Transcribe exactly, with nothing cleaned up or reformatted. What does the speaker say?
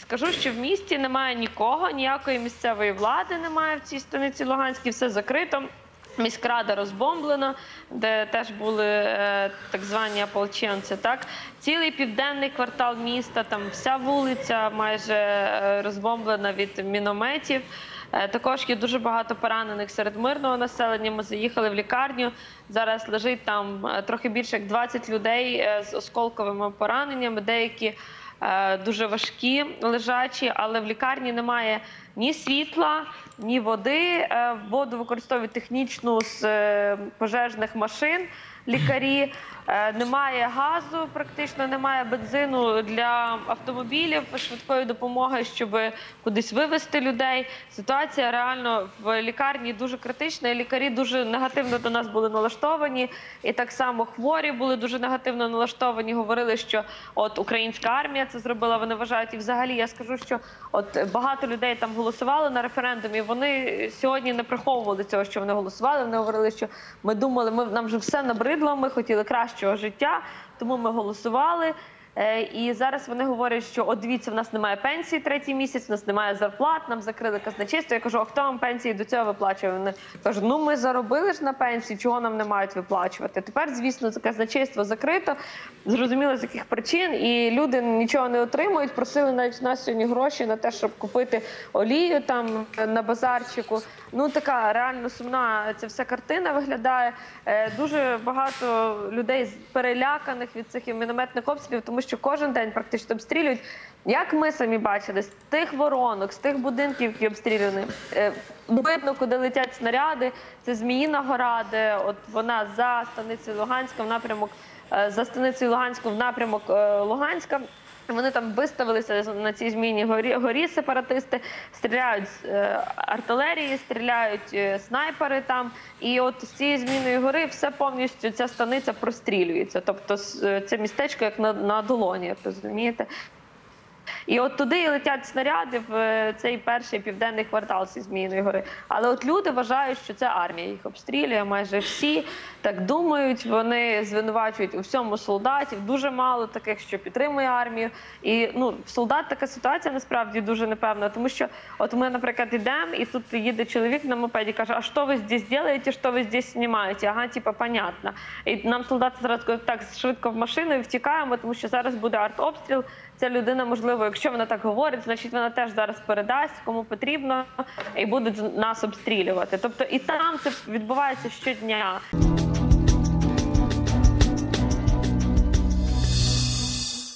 скажу, що в місті немає нікого, ніякої місцевої влади немає в цій станиці Луганській, все закрито. Міськрада розбомблена, де теж були е, так звані ополченці. Так? Цілий південний квартал міста, там вся вулиця майже е, розбомблена від мінометів. Е, також є дуже багато поранених серед мирного населення. Ми заїхали в лікарню. Зараз лежить там е, трохи більше як двадцять людей е, з осколковими пораненнями. Деякі е, дуже важкі, лежачі, але в лікарні немає ні світла, ні води. Воду використовують технічну з пожежних машин лікарі. Немає газу, практично немає бензину для автомобілів швидкої допомоги, щоб кудись вивезти людей. Ситуація реально в лікарні дуже критична, і лікарі дуже негативно до нас були налаштовані. І так само хворі були дуже негативно налаштовані, говорили, що от українська армія це зробила, вони вважають. І взагалі я скажу, що от багато людей там голосували на референдумі, вони сьогодні не приховували цього, що вони голосували, вони говорили, що ми думали, ми, нам вже все набридло, ми хотіли кращого життя, тому ми голосували. І зараз вони говорять, що от дивіться, в нас немає пенсії третій місяць, в нас немає зарплат, нам закрили казначейство. Я кажу, а хто вам пенсії до цього виплачує? Вони кажуть, ну ми заробили ж на пенсії, чого нам не мають виплачувати. Тепер, звісно, казначейство закрито, зрозуміло з яких причин, і люди нічого не отримують. Просили навіть нас сьогодні гроші на те, щоб купити олію там на базарчику. Ну така реально сумна ця вся картина виглядає. Дуже багато людей переляканих від цих мінометних обстрілів, тому що кожен день практично обстрілюють. Як ми самі бачили, з тих воронок, з тих будинків, які обстріляні, видно, куди летять снаряди. Це Зміїна гора, де от вона за станицею Луганська, в напрямок, за станицею Луганську в напрямок Луганська. Вони там виставилися на цій Зміїній горі, горі сепаратисти, стріляють з е, артилерії, стріляють е, снайпери там. І от з цієї Зміїної гори все повністю, ця станиця прострілюється. Тобто це містечко як на, на долоні, як розумієте. І от туди і летять снаряди в цей перший південний квартал зі Зміїної гори. Але от люди вважають, що це армія їх обстрілює, майже всі так думають, вони звинувачують у всьому солдатів, дуже мало таких, що підтримує армію. І ну, в солдат така ситуація насправді дуже непевна, тому що от ми, наприклад, йдемо, і тут їде чоловік на мопеді, каже, а що ви здесь робите, що ви здесь знімаєте? Ага, типа, понятно. І нам солдати зараз кажуть, так, швидко в машину і втікаємо, тому що зараз буде артобстріл. Ця людина, можливо, якщо вона так говорить, значить вона теж зараз передасть, кому потрібно, і будуть нас обстрілювати. Тобто і там це відбувається щодня.